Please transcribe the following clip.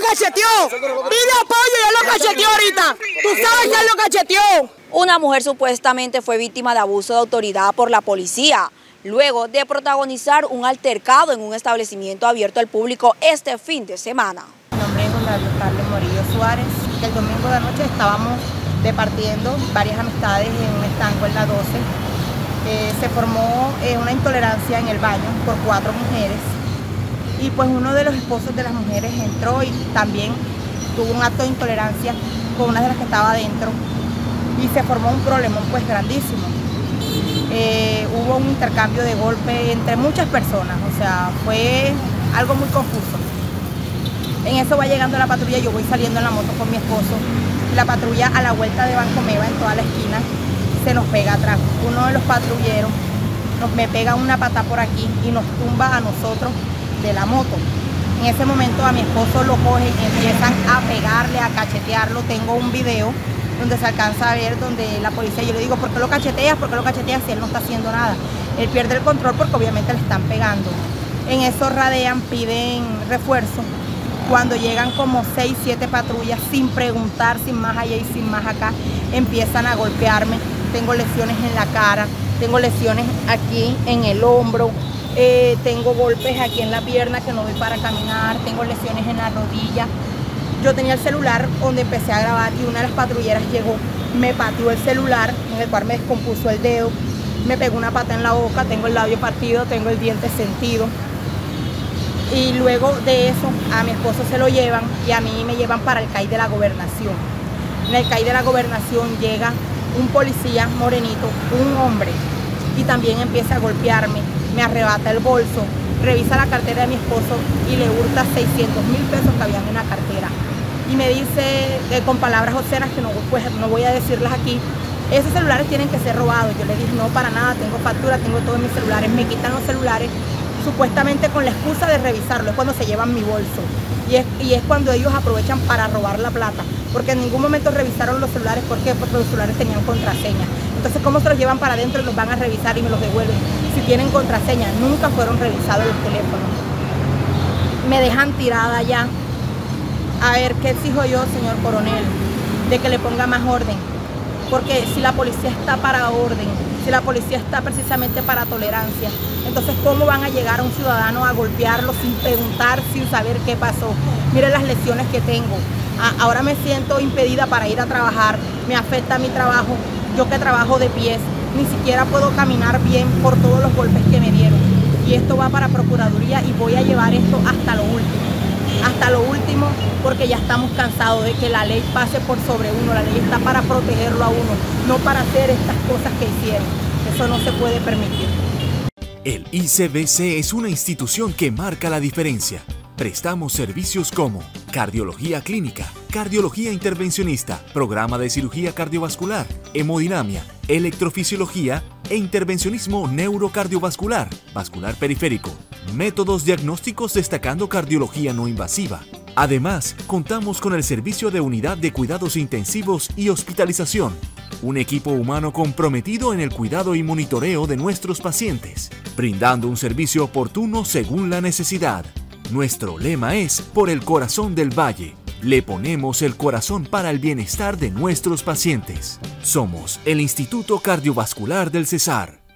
cacheteó. Pide apoyo y él lo cacheteó ahorita. Tú sabes que él lo cacheteó. Una mujer supuestamente fue víctima de abuso de autoridad por la policía, luego de protagonizar un altercado en un establecimiento abierto al público este fin de semana. Mi nombre es Carlos Morillo Suárez. El domingo de noche estábamos departiendo varias amistades en un estanco en la 12. Se formó una intolerancia en el baño por 4 mujeres y pues uno de los esposos de las mujeres entró y también tuvo un acto de intolerancia con una de las que estaba adentro y se formó un problemón pues grandísimo. Hubo un intercambio de golpes entre muchas personas, o sea, fue algo muy confuso. En eso va llegando la patrulla, yo voy saliendo en la moto con mi esposo. La patrulla a la vuelta de Banco Meva en toda la esquina se nos pega atrás. Uno de los patrulleros me pega una pata por aquí y nos tumba a nosotros de la moto. En ese momento a mi esposo lo cogen y empiezan a pegarle, a cachetearlo. Tengo un video donde se alcanza a ver donde la policía, yo le digo, ¿por qué lo cacheteas? ¿Por qué lo cacheteas si él no está haciendo nada? Él pierde el control porque obviamente le están pegando. En eso radean, piden refuerzo. Cuando llegan como 6, 7 patrullas sin preguntar, sin más allá y sin más acá, empiezan a golpearme. Tengo lesiones en la cara, tengo lesiones aquí en el hombro, tengo golpes aquí en la pierna que no doy para caminar, tengo lesiones en la rodilla. Yo tenía el celular donde empecé a grabar y una de las patrulleras llegó, me pateó el celular, en el cual me descompuso el dedo, me pegó una pata en la boca, tengo el labio partido, tengo el diente sentido. Y luego de eso a mi esposo se lo llevan y a mí me llevan para el CAI de la Gobernación. En el CAI de la Gobernación llega un policía morenito, un hombre, y también empieza a golpearme, me arrebata el bolso, revisa la cartera de mi esposo y le hurta 600.000 pesos que habían en la cartera. Y me dice con palabras obscenas que no voy a decirlas aquí, esos celulares tienen que ser robados. Yo le dije, no, para nada, tengo factura, tengo todos mis celulares, me quitan los celulares, supuestamente con la excusa de revisarlo, es cuando se llevan mi bolso. Y es cuando ellos aprovechan para robar la plata, porque en ningún momento revisaron los celulares. ¿Por qué? Porque los celulares tenían contraseña. Entonces, ¿cómo se los llevan para adentro y los van a revisar y me los devuelven? Si tienen contraseña, nunca fueron revisados los teléfonos. Me dejan tirada ya. A ver, ¿qué exijo yo, señor coronel? De que le ponga más orden. Porque si la policía está para orden, si la policía está precisamente para tolerancia, entonces ¿cómo van a llegar a un ciudadano a golpearlo sin preguntar, sin saber qué pasó? Miren las lesiones que tengo. Ahora me siento impedida para ir a trabajar, me afecta mi trabajo. Yo que trabajo de pies, ni siquiera puedo caminar bien por todos los golpes que me dieron. Y esto va para Procuraduría y voy a llevar esto hasta lo último. Hasta lo último, porque ya estamos cansados de que la ley pase por sobre uno. La ley está para protegerlo a uno, no para hacer estas cosas que hicieron. Eso no se puede permitir. El ICBC es una institución que marca la diferencia. Prestamos servicios como cardiología clínica, cardiología intervencionista, programa de cirugía cardiovascular, hemodinamia, electrofisiología e intervencionismo neurocardiovascular, vascular periférico, métodos diagnósticos destacando cardiología no invasiva. Además, contamos con el servicio de unidad de cuidados intensivos y hospitalización, un equipo humano comprometido en el cuidado y monitoreo de nuestros pacientes, brindando un servicio oportuno según la necesidad. Nuestro lema es por el corazón del Valle. Le ponemos el corazón para el bienestar de nuestros pacientes. Somos el Instituto Cardiovascular del Cesar.